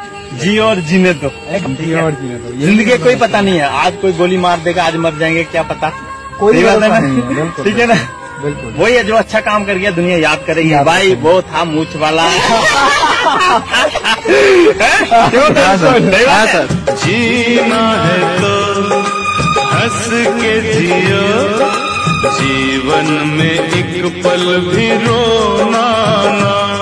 जी और जीने दो, जी और जीने दो। जिंदगी का कोई पता नहीं है, आज कोई गोली मार देगा, आज मर जाएंगे, क्या पता। कोई बात है ना, ठीक है ना, बिल्कुल। वही है जो अच्छा काम कर गया दुनिया याद करेगी। भाई वो था मूछ वाला। क्यों सर? जीना है तो हंस के जियो, जीवन में एक पल भी रोना ना।